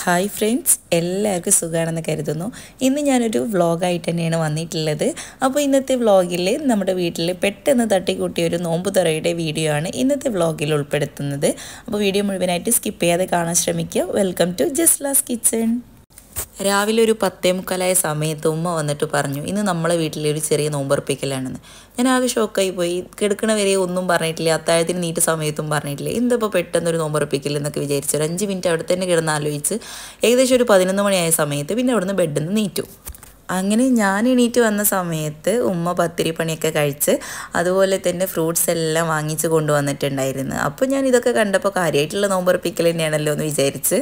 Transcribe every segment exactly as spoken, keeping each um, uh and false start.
Hi friends, എല്ലാവർക്കും സുഖമാണെന്ന് കരുതുന്നു. ഇന്ന് ഞാനൊരു വ്ളോഗായിട്ട് തന്നെയാണ് വന്നിട്ടുള്ളത്. അപ്പോൾ ഇന്നത്തെ വ്ളോഗിൽ നമ്മുടെ വീട്ടിൽ പെട്ടെന്ന് തട്ടിക്കൂട്ടിയ ഒരു നോമ്പ് തുറയുടെ വീഡിയോ ആണ് ഇന്നത്തെ വ്ളോഗിൽ ഉൾപ്പെടുത്തുന്നത്. അപ്പോൾ വീഡിയോ മുഴുവനായിട്ട് സ്കിപ്പ് ചെയ്യാതെ കാണാൻ ശ്രമിക്കുക. വെൽക്കം ടു ജസ്ലാസ് കിച്ചൺ. രാവിലെ ഒരു പത്തേ മുക്കാലായ സമയത്ത് ഉമ്മ വന്നിട്ട് പറഞ്ഞു, ഇന്ന് നമ്മളെ വീട്ടിലെ ഒരു ചെറിയ നോമ്പർപ്പിക്കലാണെന്ന്. ഞാൻ ആകെ ഷോക്കായി പോയി. കിടക്കണ വരെ ഒന്നും പറഞ്ഞിട്ടില്ല, അത്താഴത്തിന് നീട്ട് സമയത്തും പറഞ്ഞിട്ടില്ല. എന്തിപ്പോൾ പെട്ടെന്നൊരു നോമ്പർപ്പിക്കൽ എന്നൊക്കെ വിചാരിച്ചു. ഒരു അഞ്ച് മിനിറ്റ് അവിടെ തന്നെ കിടന്ന് ആലോചിച്ച് ഏകദേശം ഒരു പതിനൊന്ന് മണിയായ സമയത്ത് പിന്നെ അവിടുന്ന് ബെഡിൽ നിന്ന് നീറ്റു. അങ്ങനെ ഞാൻ എണീറ്റ് വന്ന സമയത്ത് ഉമ്മ പത്തിരി പണിയൊക്കെ കഴിച്ച് അതുപോലെ തന്നെ ഫ്രൂട്ട്സ് എല്ലാം വാങ്ങിച്ച് കൊണ്ടുവന്നിട്ടുണ്ടായിരുന്നു. അപ്പോൾ ഞാൻ ഇതൊക്കെ കണ്ടപ്പോൾ കാര്യമായിട്ടുള്ള നോമ്പർപ്പിക്കൽ തന്നെയാണല്ലോ എന്ന് വിചാരിച്ച്.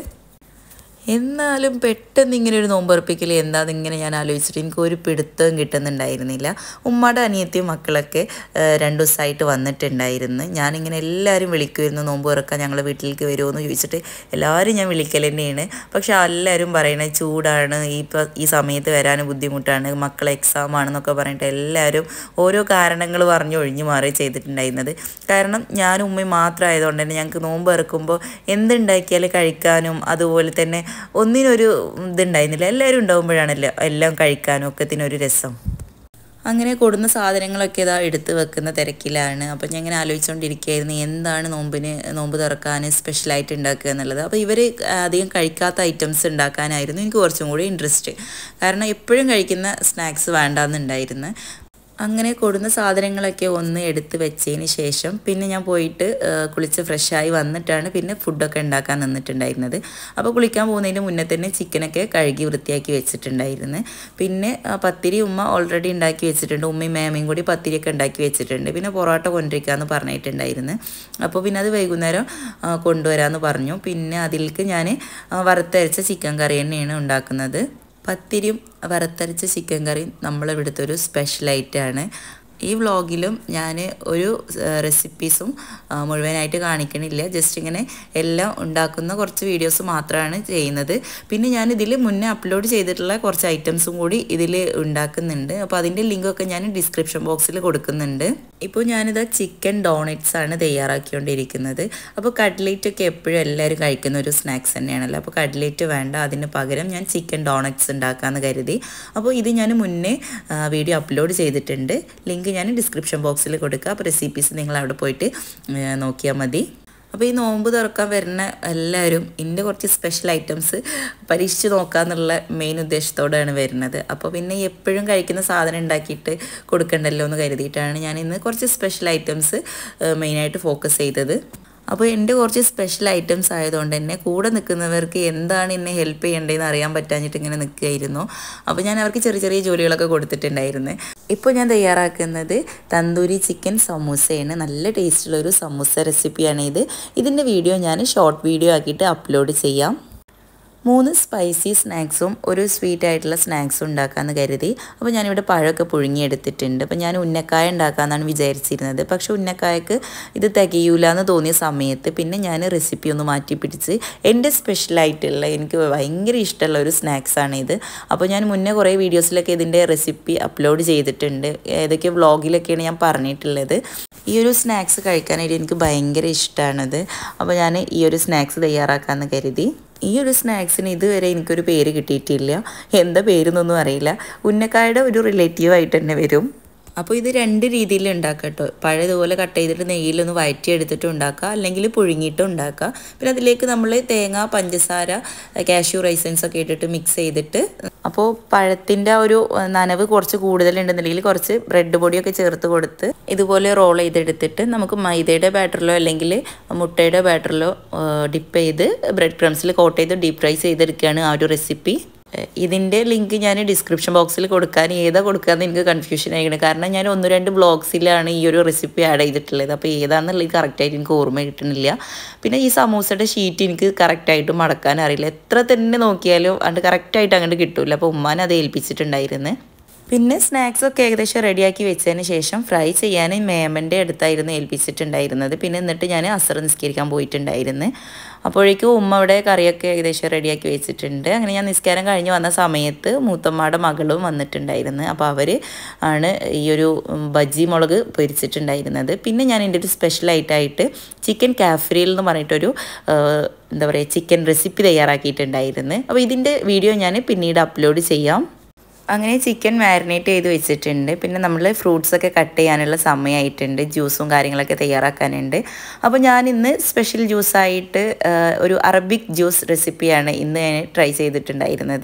എന്നാലും പെട്ടെന്ന് ഇങ്ങനെ ഒരു നോമ്പുറപ്പിക്കൽ എന്താണെന്നിങ്ങനെ ഞാൻ ആലോചിച്ചിട്ട് എനിക്ക് ഒരു പിടുത്തവും കിട്ടുന്നുണ്ടായിരുന്നില്ല. ഉമ്മയുടെ അനിയത്തിയും മക്കളൊക്കെ രണ്ട് ദിവസമായിട്ട് വന്നിട്ടുണ്ടായിരുന്നു. ഞാനിങ്ങനെ എല്ലാവരും വിളിക്കുമായിരുന്നു, നോമ്പ് തുറക്കാൻ ഞങ്ങളുടെ വീട്ടിലേക്ക് വരുമോ എന്ന് ചോദിച്ചിട്ട് എല്ലാവരും ഞാൻ വിളിക്കൽ തന്നെയാണ്. പക്ഷെ എല്ലാവരും പറയണത് ചൂടാണ്, ഈ ഈ സമയത്ത് വരാൻ ബുദ്ധിമുട്ടാണ്, മക്കളെ എക്സാം ആണെന്നൊക്കെ പറഞ്ഞിട്ട് എല്ലാവരും ഓരോ കാരണങ്ങൾ പറഞ്ഞ് ഒഴിഞ്ഞു മാറി ചെയ്തിട്ടുണ്ടായിരുന്നത്. കാരണം ഞാനും ഉമ്മയും മാത്രമായതുകൊണ്ട് തന്നെ ഞങ്ങൾക്ക് നോമ്പ് ഇറക്കുമ്പോൾ എന്തുണ്ടാക്കിയാലും കഴിക്കാനും അതുപോലെ തന്നെ ഒന്നിനൊരു ഇതുണ്ടായിരുന്നില്ല. എല്ലാവരും ഉണ്ടാകുമ്പോഴാണല്ലോ എല്ലാം കഴിക്കാനും ഒക്കത്തിനൊരു രസം. അങ്ങനെ കൊടുന്ന സാധനങ്ങളൊക്കെ ഇതാ എടുത്ത് വെക്കുന്ന തിരക്കിലാണ്. അപ്പം ഞാൻ ഇങ്ങനെ ആലോചിച്ചുകൊണ്ടിരിക്കുകയായിരുന്നു എന്താണ് നോമ്പിന് നോമ്പ് തുറക്കാൻ സ്പെഷ്യലായിട്ട് ഉണ്ടാക്കുക എന്നുള്ളത്. അപ്പോൾ ഇവർ അധികം കഴിക്കാത്ത ഐറ്റംസ് ഉണ്ടാക്കാനായിരുന്നു എനിക്ക് കുറച്ചും കൂടി ഇൻട്രസ്റ്റ്. കാരണം എപ്പോഴും കഴിക്കുന്ന സ്നാക്സ് വേണ്ടാന്നുണ്ടായിരുന്നു. അങ്ങനെ കൊടുന്ന സാധനങ്ങളൊക്കെ ഒന്ന് എടുത്ത് വെച്ചതിന് ശേഷം പിന്നെ ഞാൻ പോയിട്ട് കുളിച്ച് ഫ്രഷായി വന്നിട്ടാണ് പിന്നെ ഫുഡൊക്കെ ഉണ്ടാക്കാൻ നിന്നിട്ടുണ്ടായിരുന്നത്. അപ്പോൾ കുളിക്കാൻ പോകുന്നതിന് മുന്നേ തന്നെ ചിക്കനൊക്കെ കഴുകി വൃത്തിയാക്കി വെച്ചിട്ടുണ്ടായിരുന്നു. പിന്നെ പത്തിരി ഉമ്മ ഓൾറെഡി ഉണ്ടാക്കി വെച്ചിട്ടുണ്ട്. ഉമ്മയും മേമയും കൂടി പത്തിരിയൊക്കെ ഉണ്ടാക്കി വെച്ചിട്ടുണ്ട്. പിന്നെ പൊറോട്ട കൊണ്ടിരിക്കാമെന്ന് പറഞ്ഞിട്ടുണ്ടായിരുന്നു. അപ്പോൾ പിന്നെ അത് വൈകുന്നേരം കൊണ്ടുവരാമെന്ന് പറഞ്ഞു. പിന്നെ അതിലേക്ക് ഞാൻ വറുത്തരച്ച ചിക്കൻ കറി തന്നെയാണ് ഉണ്ടാക്കുന്നത്. പത്തിരിയും വറുത്തരച്ച ചിക്കൻ കറിയും നമ്മളിവിടുത്തെ ഒരു സ്പെഷ്യലായിട്ടാണ്. ഈ വ്ളോഗിലും ഞാൻ ഒരു റെസിപ്പീസും മുഴുവനായിട്ട് കാണിക്കണില്ല, ജസ്റ്റ് ഇങ്ങനെ എല്ലാം ഉണ്ടാക്കുന്ന കുറച്ച് വീഡിയോസ് മാത്രമാണ് ചെയ്യുന്നത്. പിന്നെ ഞാൻ ഇതിൽ മുന്നേ അപ്ലോഡ് ചെയ്തിട്ടുള്ള കുറച്ച് ഐറ്റംസും കൂടി ഇതിൽ ഉണ്ടാക്കുന്നുണ്ട്. അപ്പോൾ അതിൻ്റെ ലിങ്കൊക്കെ ഞാൻ ഡിസ്ക്രിപ്ഷൻ ബോക്സിൽ കൊടുക്കുന്നുണ്ട്. ഇപ്പോൾ ഞാനിത് ചിക്കൻ ഡോണറ്റ്സ് ആണ് തയ്യാറാക്കിക്കൊണ്ടിരിക്കുന്നത്. അപ്പോൾ കട്ട്ലേറ്റ് ഒക്കെ എപ്പോഴും എല്ലാവരും കഴിക്കുന്ന ഒരു സ്നാക്സ് തന്നെയാണല്ലോ. അപ്പോൾ കട്ട്ലേറ്റ് വേണ്ട, അതിന് പകരം ഞാൻ ചിക്കൻ ഡോണറ്റ്സ് ഉണ്ടാക്കാമെന്ന് കരുതി. അപ്പോൾ ഇത് ഞാൻ മുന്നേ വീഡിയോ അപ്ലോഡ് ചെയ്തിട്ടുണ്ട്. ലിങ്ക് ഞാൻ ഡിസ്ക്രിപ്ഷൻ ബോക്സിൽ കൊടുക്കുക. അപ്പോൾ റെസിപ്പീസ് നിങ്ങൾ അവിടെ പോയിട്ട് നോക്കിയാൽ മതി. അപ്പോൾ ഈ നോമ്പ് തുറക്കാൻ വരുന്ന എല്ലാവരും ഇതിൻ്റെ കുറച്ച് സ്പെഷ്യൽ ഐറ്റംസ് പരീക്ഷിച്ച് നോക്കാമെന്നുള്ള മെയിൻ ഉദ്ദേശത്തോടെയാണ് വരുന്നത്. അപ്പോൾ പിന്നെ എപ്പോഴും കഴിക്കുന്ന സാധനം ഉണ്ടാക്കിയിട്ട് കൊടുക്കണ്ടല്ലോ എന്ന് കരുതിയിട്ടാണ് ഞാൻ ഇന്ന് കുറച്ച് സ്പെഷ്യൽ ഐറ്റംസ് മെയിനായിട്ട് ഫോക്കസ് ചെയ്തത്. അപ്പോൾ എൻ്റെ കുറച്ച് സ്പെഷ്യൽ ഐറ്റംസ് ആയതുകൊണ്ട് തന്നെ കൂടെ നിൽക്കുന്നവർക്ക് എന്താണ് എന്നെ ഹെൽപ്പ് ചെയ്യേണ്ടതെന്ന് അറിയാൻ പറ്റാഞ്ഞിട്ട് ഇങ്ങനെ നിൽക്കുകയായിരുന്നു. അപ്പോൾ ഞാൻ അവർക്ക് ചെറിയ ചെറിയ ജോലികളൊക്കെ കൊടുത്തിട്ടുണ്ടായിരുന്നു. ഇപ്പോൾ ഞാൻ തയ്യാറാക്കുന്നത് തന്തൂരി ചിക്കൻ സമൂസയാണ്. നല്ല ടേസ്റ്റുള്ളൊരു സമൂസ റെസിപ്പിയാണ് ഇത്. ഇതിൻ്റെ വീഡിയോ ഞാൻ ഷോർട്ട് വീഡിയോ ആക്കിയിട്ട് അപ്ലോഡ് ചെയ്യാം. മൂന്ന് സ്പൈസി സ്നാക്സും ഒരു സ്വീറ്റ് ആയിട്ടുള്ള സ്നാക്സും ഉണ്ടാക്കാമെന്ന് കരുതി. അപ്പോൾ ഞാനിവിടെ പഴമൊക്കെ പുഴുങ്ങിയെടുത്തിട്ടുണ്ട്. അപ്പോൾ ഞാൻ ഉന്നക്കായ ഉണ്ടാക്കാമെന്നാണ് വിചാരിച്ചിരുന്നത്. പക്ഷേ ഉന്നക്കായക്ക് ഇത് തികയൂല എന്ന് തോന്നിയ സമയത്ത് പിന്നെ ഞാൻ റെസിപ്പി ഒന്ന് മാറ്റി പിടിച്ച് എൻ്റെ സ്പെഷ്യലായിട്ടുള്ള എനിക്ക് ഭയങ്കര ഇഷ്ടമുള്ള ഒരു സ്നാക്സാണ് ഇത്. അപ്പോൾ ഞാൻ മുന്നേ കുറേ വീഡിയോസിലൊക്കെ ഇതിൻ്റെ റെസിപ്പി അപ്ലോഡ് ചെയ്തിട്ടുണ്ട്. ഏതൊക്കെ വ്ളോഗിലൊക്കെയാണ് ഞാൻ പറഞ്ഞിട്ടുള്ളത്. ഈ ഒരു സ്നാക്സ് കഴിക്കാനായിട്ട് എനിക്ക് ഭയങ്കര ഇഷ്ടമാണത്. അപ്പോൾ ഞാൻ ഈ ഒരു സ്നാക്സ് തയ്യാറാക്കാമെന്ന് കരുതി. ഈ ഒരു സ്നാക്സിന് ഇതുവരെ എനിക്കൊരു പേര് കിട്ടിയിട്ടില്ല, എന്താ പേരെന്നൊന്നും അറിയില്ല. ഉന്നക്കായുടെ ഒരു റിലേറ്റീവായിട്ട് തന്നെ വരും. അപ്പോൾ ഇത് രണ്ട് രീതിയിൽ ഉണ്ടാക്കുക കേട്ടോ. പഴം ഇതുപോലെ കട്ട് ചെയ്തിട്ട് നെയ്യിലൊന്ന് വഴറ്റി എടുത്തിട്ട് ഉണ്ടാക്കുക, അല്ലെങ്കിൽ പുഴുങ്ങിയിട്ട് ഉണ്ടാക്കുക. പിന്നെ അതിലേക്ക് നമ്മൾ തേങ്ങ, പഞ്ചസാര, കാഷ്യൂ റൈസൻസ് ഒക്കെ ഇട്ടിട്ട് മിക്സ് ചെയ്തിട്ട്, അപ്പോൾ പഴത്തിൻ്റെ ഒരു നനവ് കുറച്ച് കൂടുതലുണ്ടെന്നുണ്ടെങ്കിൽ കുറച്ച് ബ്രെഡ് പൊടിയൊക്കെ ചേർത്ത് കൊടുത്ത് ഇതുപോലെ റോൾ ചെയ്തെടുത്തിട്ട് നമുക്ക് മൈദയുടെ ബാറ്ററിലോ അല്ലെങ്കിൽ മുട്ടയുടെ ബാറ്ററിലോ ഡിപ്പ് ചെയ്ത് ബ്രെഡ് ക്രംസിൽ കോട്ട് ചെയ്ത് ഡീപ്പ് ഫ്രൈ ചെയ്തെടുക്കുകയാണ് ആ ഒരു റെസിപ്പി. ഇതിൻ്റെ ലിങ്ക് ഞാൻ ഡിസ്ക്രിപ്ഷൻ ബോക്സിൽ കൊടുക്കാൻ ഏതാ കൊടുക്കാമെന്ന് എനിക്ക് കൺഫ്യൂഷൻ ആയിരിക്കണം. കാരണം ഞാൻ ഒന്ന് രണ്ട് ബ്ലോഗ്സിലാണ് ഈ ഒരു റെസിപ്പി ആഡ് ചെയ്തിട്ടുള്ളത്. അപ്പോൾ ഏതാണെന്നുള്ളത് കറക്റ്റായിട്ട് എനിക്ക് ഓർമ്മ കിട്ടുന്നില്ല. പിന്നെ ഈ സമൂസയുടെ ഷീറ്റ് എനിക്ക് കറക്റ്റായിട്ട് മടക്കാൻ അറിയില്ല. എത്ര തന്നെ നോക്കിയാലും അത് കറക്റ്റായിട്ട് അങ്ങോട്ട് കിട്ടില്ല. അപ്പോൾ ഉമ്മാനെ അത് ഏൽപ്പിച്ചിട്ടുണ്ടായിരുന്നു. പിന്നെ സ്നാക്സൊക്കെ ഏകദേശം റെഡിയാക്കി വെച്ചതിന് ശേഷം ഫ്രൈ ചെയ്യാൻ മേമൻ്റെ അടുത്തായിരുന്നു ഏൽപ്പിച്ചിട്ടുണ്ടായിരുന്നത്. പിന്നെ എന്നിട്ട് ഞാൻ അസർ നിസ്കരിക്കാൻ പോയിട്ടുണ്ടായിരുന്നു. അപ്പോഴേക്കും ഉമ്മ അവിടെ കറിയൊക്കെ ഏകദേശം റെഡിയാക്കി വെച്ചിട്ടുണ്ട്. അങ്ങനെ ഞാൻ നിസ്കാരം കഴിഞ്ഞ് വന്ന സമയത്ത് മൂത്തമ്മയുടെ മകളും വന്നിട്ടുണ്ടായിരുന്നു. അപ്പോൾ അവർ ആണ് ഈ ഒരു ബജ്ജി മുളക് പൊരിച്ചിട്ടുണ്ടായിരുന്നത്. പിന്നെ ഞാൻ എൻ്റെ ഒരു സ്പെഷ്യലായിട്ടായിട്ട് ചിക്കൻ കാഫ്രിയിൽ എന്ന് പറഞ്ഞിട്ടൊരു എന്താ പറയുക ചിക്കൻ റെസിപ്പി തയ്യാറാക്കിയിട്ടുണ്ടായിരുന്നു. അപ്പോൾ ഇതിൻ്റെ വീഡിയോ ഞാൻ പിന്നീട് അപ്ലോഡ് ചെയ്യാം. അങ്ങനെ ചിക്കൻ മാരിനേറ്റ് ചെയ്ത് വെച്ചിട്ടുണ്ട്. പിന്നെ നമ്മൾ ഫ്രൂട്ട്സൊക്കെ കട്ട് ചെയ്യാനുള്ള സമയമായിട്ടുണ്ട്. ജ്യൂസും കാര്യങ്ങളൊക്കെ തയ്യാറാക്കാനുണ്ട്. അപ്പോൾ ഞാൻ ഇന്ന് സ്പെഷ്യൽ ജ്യൂസായിട്ട് ഒരു അറബിക് ജ്യൂസ് റെസിപ്പിയാണ് ഇന്ന് ഞാൻ ട്രൈ ചെയ്തിട്ടുണ്ടായിരുന്നത്.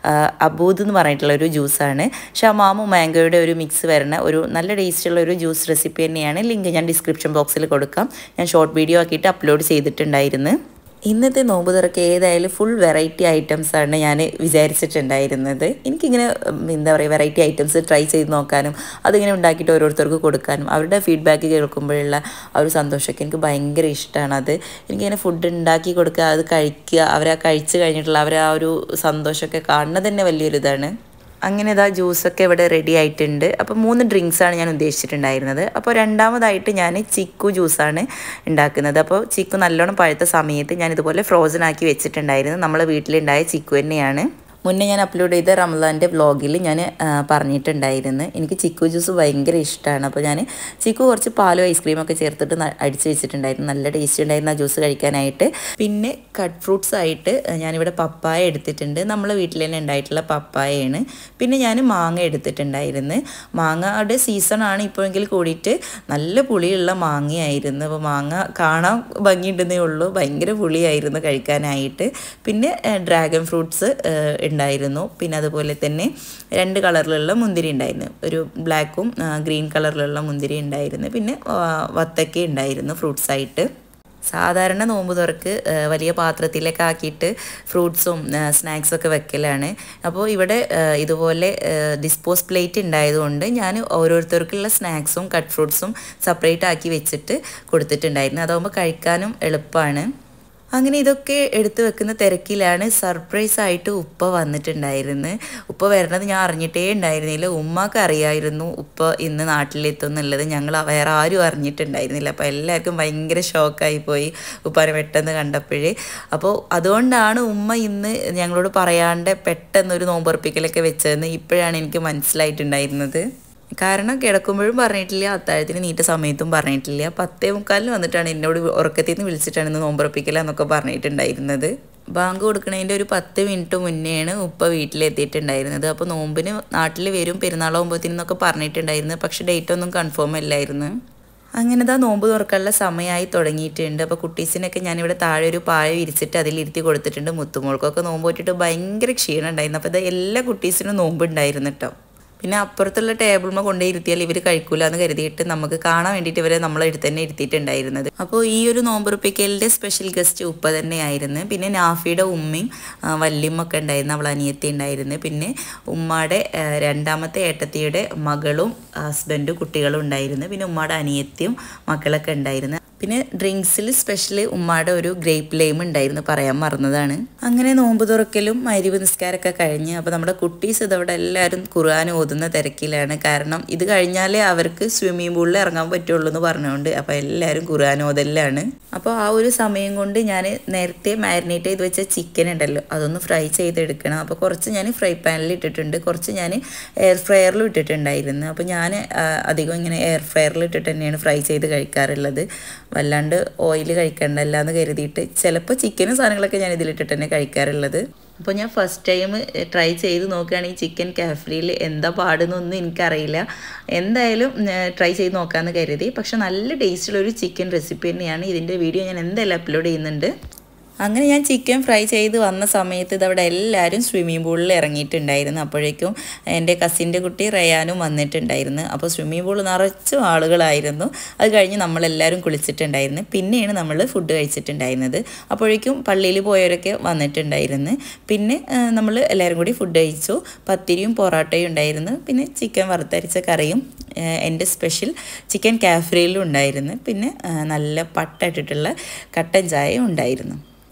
അബൂദ് എന്ന് പറഞ്ഞിട്ടുള്ള ഒരു ജ്യൂസാണ്. ഷമാമും മാംഗോയുടെ ഒരു മിക്സ് വരുന്ന ഒരു നല്ല ടേസ്റ്റുള്ള ഒരു ജ്യൂസ് റെസിപ്പി തന്നെയാണ്. ലിങ്ക് ഞാൻ ഡിസ്ക്രിപ്ഷൻ ബോക്സിൽ കൊടുക്കാം. ഞാൻ ഷോർട്ട് വീഡിയോ ആക്കിയിട്ട് അപ്ലോഡ് ചെയ്തിട്ടുണ്ടായിരുന്നു. ഇന്നത്തെ നോമ്പ് തുറക്ക് ഏതായാലും ഫുൾ വെറൈറ്റി ഐറ്റംസാണ് ഞാൻ വിചാരിച്ചിട്ടുണ്ടായിരുന്നത്. എനിക്കിങ്ങനെ എന്താ പറയുക വെറൈറ്റി ഐറ്റംസ് ട്രൈ ചെയ്ത് നോക്കാനും അതിങ്ങനെ ഉണ്ടാക്കിയിട്ട് ഓരോരുത്തർക്ക് കൊടുക്കാനും അവരുടെ ഫീഡ്ബാക്ക് കേൾക്കുമ്പോഴുള്ള ആ ഒരു സന്തോഷമൊക്കെ എനിക്ക് ഭയങ്കര ഇഷ്ടമാണ്. അത് എനിക്കിങ്ങനെ ഫുഡ് ഉണ്ടാക്കി കൊടുക്കുക, അത് കഴിക്കുക, അവരാ കഴിച്ച് കഴിഞ്ഞിട്ടുള്ള അവരാ ഒരു സന്തോഷമൊക്കെ കാണുന്നത് തന്നെ വലിയൊരു ഇതാണ്. അങ്ങനെ ഇതാ ജ്യൂസൊക്കെ ഇവിടെ റെഡി ആയിട്ടുണ്ട്. അപ്പോൾ മൂന്ന് ഡ്രിങ്ക്സാണ് ഞാൻ ഉദ്ദേശിച്ചിട്ടുണ്ടായിരുന്നത്. അപ്പോൾ രണ്ടാമതായിട്ട് ഞാൻ ചിക്കു ജ്യൂസാണ് ഉണ്ടാക്കുന്നത്. അപ്പോൾ ചിക്കു നല്ലോണം പഴുത്ത സമയത്ത് ഞാൻ ഇതുപോലെ ഫ്രോസൺ ആക്കി വെച്ചിട്ടുണ്ടായിരുന്നു. നമ്മളെ വീട്ടിലുണ്ടായ ചിക്കു തന്നെയാണ്. മുന്നേ ഞാൻ അപ്ലോഡ് ചെയ്ത റമദാൻ്റെ വ്ളോഗിൽ ഞാൻ പറഞ്ഞിട്ടുണ്ടായിരുന്നു എനിക്ക് ചിക്കു ജ്യൂസ് ഭയങ്കര ഇഷ്ടമാണ്. അപ്പോൾ ഞാൻ ചിക്കു കുറച്ച് പാലും ഐസ്ക്രീമൊക്കെ ചേർത്തിട്ട് അടിച്ച് വെച്ചിട്ടുണ്ടായിരുന്നു. നല്ല ടേസ്റ്റ് ഉണ്ടായിരുന്നു ആ ജ്യൂസ് കഴിക്കാനായിട്ട്. പിന്നെ കട്ട് ഫ്രൂട്ട്സ് ആയിട്ട് ഞാനിവിടെ പപ്പായ എടുത്തിട്ടുണ്ട്. നമ്മളെ വീട്ടിൽ തന്നെ ഉണ്ടായിട്ടുള്ള പപ്പായയാണ്. പിന്നെ ഞാൻ മാങ്ങ എടുത്തിട്ടുണ്ടായിരുന്നു. മാങ്ങയുടെ സീസണാണ് ഇപ്പോഴെങ്കിൽ കൂടിയിട്ട് നല്ല പുളിയുള്ള മാങ്ങയായിരുന്നു. അപ്പോൾ മാങ്ങ കാണാൻ ഭംഗിയുണ്ടെന്നേ ഉള്ളൂ, ഭയങ്കര പുളിയായിരുന്നു കഴിക്കാനായിട്ട്. പിന്നെ ഡ്രാഗൺ ഫ്രൂട്ട്സ് ഉണ്ടായിരുന്നു. പിന്നെ അതുപോലെ തന്നെ രണ്ട് കളറിലുള്ള മുന്തിരി ഉണ്ടായിരുന്നു. ഒരു ബ്ലാക്കും ഗ്രീൻ കളറിലുള്ള മുന്തിരി ഉണ്ടായിരുന്നു. പിന്നെ വത്തക്ക ഉണ്ടായിരുന്നു ഫ്രൂട്ട്സായിട്ട്. സാധാരണ നോമ്പ് തുറക്ക് വലിയ പാത്രത്തിലൊക്കെ ആക്കിയിട്ട് ഫ്രൂട്ട്സും സ്നാക്സൊക്കെ വെക്കലാണ്. അപ്പോൾ ഇവിടെ ഇതുപോലെ ഡിസ്പോസ് പ്ലേറ്റ് ഉണ്ടായതുകൊണ്ട് ഞാൻ ഓരോരുത്തർക്കുള്ള സ്നാക്സും കട്ട് ഫ്രൂട്ട്സും സെപ്പറേറ്റ് ആക്കി വെച്ചിട്ട് കൊടുത്തിട്ടുണ്ടായിരുന്നു. അതാകുമ്പോൾ കഴിക്കാനും എളുപ്പമാണ്. അങ്ങനെ ഇതൊക്കെ എടുത്തു വെക്കുന്ന തിരക്കിലാണ് സർപ്രൈസായിട്ട് ഉപ്പ വന്നിട്ടുണ്ടായിരുന്നു. ഉപ്പ വരണത് ഞാൻ അറിഞ്ഞിട്ടേ ഉണ്ടായിരുന്നില്ല. ഉമ്മക്ക് അറിയായിരുന്നു ഉപ്പ ഇന്ന് നാട്ടിലെത്തും എന്നുള്ളത്. ഞങ്ങൾ വേറെ ആരും അറിഞ്ഞിട്ടുണ്ടായിരുന്നില്ല. അപ്പോൾ എല്ലാവർക്കും ഭയങ്കര ഷോക്കായി പോയി ഉപ്പാനെ പെട്ടെന്ന് കണ്ടപ്പോഴേ. അപ്പോൾ അതുകൊണ്ടാണ് ഉമ്മ ഇന്ന് ഞങ്ങളോട് പറയാണ്ട് പെട്ടെന്നൊരു നോമ്പുറപ്പിക്കലൊക്കെ വെച്ചതെന്ന് ഇപ്പോഴാണ് എനിക്ക് മനസ്സിലായിട്ടുണ്ടായിരുന്നത്. കാരണം കിടക്കുമ്പോഴും പറഞ്ഞിട്ടില്ല, അത്താഴത്തിന് നീറ്റ സമയത്തും പറഞ്ഞിട്ടില്ല. പത്തേ മുക്കാലിന് വന്നിട്ടാണ് എന്നോട് ഉറക്കത്തിൽ നിന്ന് വിളിച്ചിട്ടാണ് ഇന്ന് നോമ്പുറപ്പിക്കല എന്നൊക്കെ പറഞ്ഞിട്ടുണ്ടായിരുന്നത്. ബാങ്ക് കൊടുക്കണതിൻ്റെ ഒരു പത്ത് മിനിറ്റ് മുന്നെയാണ് ഉപ്പ വീട്ടിലെത്തിയിട്ടുണ്ടായിരുന്നത്. അപ്പോൾ നോമ്പിന് നാട്ടിൽ വരും പെരുന്നാളാകുമ്പോഴത്തേനൊക്കെ പറഞ്ഞിട്ടുണ്ടായിരുന്നു. പക്ഷേ ഡേറ്റ് ഒന്നും കൺഫേം അല്ലായിരുന്നു. അങ്ങനെ ഇതാ നോമ്പ് തുറക്കാനുള്ള സമയമായി തുടങ്ങിയിട്ടുണ്ട്. അപ്പോൾ കുട്ടീസിനൊക്കെ ഞാനിവിടെ താഴെ ഒരു പായ വിരിച്ചിട്ട് അതിലിരുത്തി കൊടുത്തിട്ടുണ്ട്. മുത്തുമോൾക്കൊക്കെ നോമ്പ് പോയിട്ട് ഭയങ്കര ക്ഷീണം ഉണ്ടായിരുന്നു. അപ്പോൾ ഇത് എല്ലാ കുട്ടീസിനും നോമ്പ് ഉണ്ടായിരുന്നു കേട്ടോ. പിന്നെ അപ്പുറത്തുള്ള ടേബിളിൽ കൊണ്ടുപോയി ഇരുത്തിയാൽ ഇവർ കഴിക്കൂല എന്ന് കരുതിയിട്ട് നമുക്ക് കാണാൻ വേണ്ടിയിട്ട് ഇവരെ നമ്മളെ അടുത്ത് തന്നെ ഇരുത്തിയിട്ടുണ്ടായിരുന്നത്. അപ്പോൾ ഈ ഒരു നോമ്പുറപ്പിക്കലിൻ്റെ സ്പെഷ്യൽ ഗസ്റ്റ് ഉപ്പ തന്നെയായിരുന്നു. പിന്നെ നാഫിയുടെ ഉമ്മയും വല്യമ്മൊക്കെ ഉണ്ടായിരുന്നു, അവൾ അനിയത്തി ഉണ്ടായിരുന്നു. പിന്നെ ഉമ്മയുടെ രണ്ടാമത്തെ ഏട്ടത്തിയുടെ മകളും ഹസ്ബൻഡും കുട്ടികളും ഉണ്ടായിരുന്നു. പിന്നെ ഉമ്മയുടെ അനിയത്തിയും മക്കളൊക്കെ ഉണ്ടായിരുന്നു. പിന്നെ ഡ്രിങ്ക്സിൽ സ്പെഷ്യൽ ഉമ്മയുടെ ഒരു ഗ്രേപ്പ് ലൈം ഉണ്ടായിരുന്നു, പറയാൻ മറന്നതാണ്. അങ്ങനെ നോമ്പ് തുറക്കലും മഗ്‌രിബ് നിസ്കാരമൊക്കെ കഴിഞ്ഞ് അപ്പോൾ നമ്മുടെ കുട്ടീസ് ഇതവിടെ എല്ലാവരും ഖുർആൻ ഓതുന്ന തിരക്കിലാണ്. കാരണം ഇത് കഴിഞ്ഞാലേ അവർക്ക് സ്വിമ്മിംഗ് പൂളിൽ ഇറങ്ങാൻ പറ്റുള്ളൂ എന്ന് പറഞ്ഞുകൊണ്ട് അപ്പോൾ എല്ലാവരും ഖുർആൻ ഓതലാണ്. അപ്പോൾ ആ ഒരു സമയം കൊണ്ട് ഞാൻ നേരത്തെ മാരിനേറ്റ് ചെയ്ത് വെച്ച ചിക്കൻ ഉണ്ടല്ലോ അതൊന്ന് ഫ്രൈ ചെയ്തെടുക്കണം. അപ്പോൾ കുറച്ച് ഞാൻ ഫ്രൈ പാനിൽ ഇട്ടിട്ടുണ്ട്, കുറച്ച് ഞാൻ എയർ ഫ്രയറിലും ഇട്ടിട്ടുണ്ടായിരുന്നു. അപ്പോൾ ഞാൻ അധികം ഇങ്ങനെ എയർ ഫ്രയറിൽ ഇട്ടിട്ട് തന്നെയാണ് ഫ്രൈ ചെയ്ത് കഴിക്കാറുള്ളത്. വല്ലാണ്ട് ഓയിൽ കഴിക്കണ്ടല്ല എന്ന് കരുതിയിട്ട് ചിലപ്പോൾ ചിക്കനും സാധനങ്ങളൊക്കെ ഞാൻ ഇതിലിട്ടിട്ട് തന്നെ കഴിക്കാറുള്ളത്. അപ്പോൾ ഞാൻ ഫസ്റ്റ് ടൈം ട്രൈ ചെയ്ത് നോക്കുകയാണെങ്കിൽ ചിക്കൻ കാഫ്രിയിൽ എന്താ പാടുന്നൊന്നും എനിക്കറിയില്ല. എന്തായാലും ട്രൈ ചെയ്ത് നോക്കാമെന്ന് കരുതി. പക്ഷെ നല്ല ടേസ്റ്റുള്ളൊരു ചിക്കൻ റെസിപ്പി തന്നെയാണ്. ഇതിൻ്റെ വീഡിയോ ഞാൻ എന്തായാലും അപ്ലോഡ് ചെയ്യുന്നുണ്ട്. അങ്ങനെ ഞാൻ ചിക്കൻ ഫ്രൈ ചെയ്ത് വന്ന സമയത്ത് ഇതവിടെ എല്ലാവരും സ്വിമ്മിംഗ് പൂളിൽ ഇറങ്ങിയിട്ടുണ്ടായിരുന്നു. അപ്പോഴേക്കും എൻ്റെ കസിൻ്റെ കുട്ടി റയാനും വന്നിട്ടുണ്ടായിരുന്നു. അപ്പോൾ സ്വിമ്മിംഗ് പൂൾ നിറച്ചും ആളുകളായിരുന്നു. അത് കഴിഞ്ഞ് നമ്മളെല്ലാവരും കുളിച്ചിട്ടുണ്ടായിരുന്നു. പിന്നെയാണ് നമ്മൾ ഫുഡ് കഴിച്ചിട്ടുണ്ടായിരുന്നത്. അപ്പോഴേക്കും പള്ളിയിൽ പോയവരൊക്കെ വന്നിട്ടുണ്ടായിരുന്നു. പിന്നെ നമ്മൾ എല്ലാവരും കൂടി ഫുഡ് കഴിച്ചു. പത്തിരിയും പൊറോട്ടയും ഉണ്ടായിരുന്നു. പിന്നെ ചിക്കൻ വറുത്തരച്ച കറിയും എൻ്റെ സ്പെഷ്യൽ ചിക്കൻ കാഫ്രിയിലും ഉണ്ടായിരുന്നു. പിന്നെ നല്ല പട്ട ഇട്ടിട്ടുള്ള കട്ടൻ ചായയും ഉണ്ടായിരുന്നു.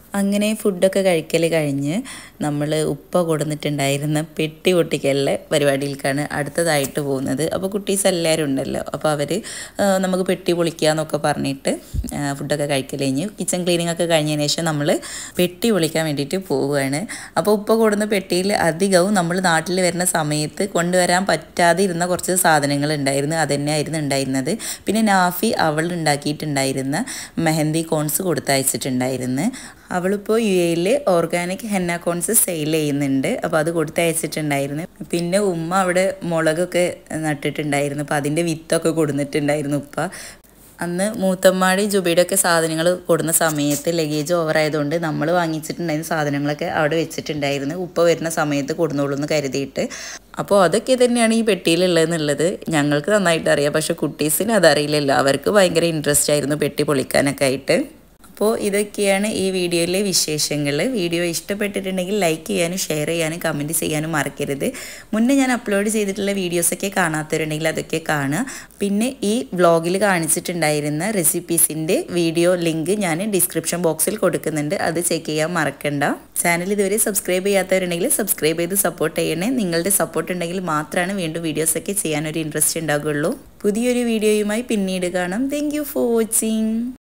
അങ്ങനെ ഫുഡൊക്കെ കഴിക്കൽ കഴിഞ്ഞ് നമ്മൾ ഉപ്പ കൊടുന്നിട്ടുണ്ടായിരുന്ന പെട്ടി പൊട്ടിക്കലിലെ പരിപാടിയിലേക്കാണ് അടുത്തതായിട്ട് പോകുന്നത്. അപ്പോൾ കുട്ടീസ് എല്ലാവരും ഉണ്ടല്ലോ, അപ്പോൾ അവർ നമുക്ക് പെട്ടി പൊളിക്കുക എന്നൊക്കെ പറഞ്ഞിട്ട് ഫുഡൊക്കെ കഴിക്കൽ കഴിഞ്ഞ് കിച്ചൺ ക്ലീനിങ് ഒക്കെ കഴിഞ്ഞതിന് ശേഷം നമ്മൾ പെട്ടി പൊളിക്കാൻ വേണ്ടിയിട്ട് പോവുകയാണ്. അപ്പോൾ ഉപ്പ കൊടുന്ന പെട്ടിയിൽ അധികവും നമ്മൾ നാട്ടിൽ വരുന്ന സമയത്ത് കൊണ്ടുവരാൻ പറ്റാതെ ഇരുന്ന കുറച്ച് സാധനങ്ങൾ ഉണ്ടായിരുന്നു. അതുതന്നെയായിരുന്നു ഉണ്ടായിരുന്നത്. പിന്നെ നാഫി അവൾ ഉണ്ടാക്കിയിട്ടുണ്ടായിരുന്ന മെഹന്തി കോൺസ് കൊടുത്തയച്ചിട്ടുണ്ടായിരുന്നു. അവളിപ്പോൾ യു എയിൽ ഓർഗാനിക് ഹെന്ന കോൺസ് സെയിൽ ചെയ്യുന്നുണ്ട്. അപ്പോൾ അത് കൊടുത്തയച്ചിട്ടുണ്ടായിരുന്നു. പിന്നെ ഉമ്മ അവിടെ മുളകൊക്കെ നട്ടിട്ടുണ്ടായിരുന്നു. അപ്പോൾ അതിൻ്റെ വിത്തൊക്കെ കൊടുത്തിട്ടുണ്ടായിരുന്നു ഉപ്പ. അന്ന് മൂത്തമ്മാടി ജുബയുടെ ഒക്കെ സാധനങ്ങൾ കൊടുന്ന സമയത്ത് ലഗേജ് ഓവറായതുകൊണ്ട് നമ്മൾ വാങ്ങിച്ചിട്ടുണ്ടായിരുന്ന സാധനങ്ങളൊക്കെ അവിടെ വെച്ചിട്ടുണ്ടായിരുന്നു. ഉപ്പ വരുന്ന സമയത്ത് കൊടുന്നോളൂ എന്ന് കരുതിയിട്ട്. അപ്പോൾ അതൊക്കെ തന്നെയാണ് ഈ പെട്ടിയിലുള്ളതെന്നുള്ളത് ഞങ്ങൾക്ക് നന്നായിട്ട് അറിയാം. പക്ഷേ കുട്ടീസിന് അതറിയില്ലല്ലോ. അവർക്ക് ഭയങ്കര ഇൻട്രസ്റ്റ് ആയിരുന്നു പെട്ടി പൊളിക്കാനൊക്കെ ആയിട്ട്. അപ്പോൾ ഇതൊക്കെയാണ് ഈ വീഡിയോയിലെ വിശേഷങ്ങൾ. വീഡിയോ ഇഷ്ടപ്പെട്ടിട്ടുണ്ടെങ്കിൽ ലൈക്ക് ചെയ്യാനും ഷെയർ ചെയ്യാനും കമൻറ്റ് ചെയ്യാനും മറക്കരുത്. മുന്നേ ഞാൻ അപ്ലോഡ് ചെയ്തിട്ടുള്ള വീഡിയോസൊക്കെ കാണാത്തവരുണ്ടെങ്കിൽ അതൊക്കെ കാണുക. പിന്നെ ഈ വ്ളോഗിൽ കാണിച്ചിട്ടുണ്ടായിരുന്ന റെസിപ്പീസിൻ്റെ വീഡിയോ ലിങ്ക് ഞാൻ ഡിസ്ക്രിപ്ഷൻ ബോക്സിൽ കൊടുക്കുന്നുണ്ട്. അത് ചെക്ക് ചെയ്യാൻ മറക്കണ്ട. ചാനൽ ഇതുവരെ സബ്സ്ക്രൈബ് ചെയ്യാത്തവരുണ്ടെങ്കിൽ സബ്സ്ക്രൈബ് ചെയ്ത് സപ്പോർട്ട് ചെയ്യണേ. നിങ്ങളുടെ സപ്പോർട്ട് ഉണ്ടെങ്കിൽ മാത്രമാണ് വീണ്ടും വീഡിയോസൊക്കെ ചെയ്യാനൊരു ഇൻട്രസ്റ്റ് ഉണ്ടാകുള്ളൂ. പുതിയൊരു വീഡിയോയുമായി പിന്നീട് കാണാം. Thank you for watching.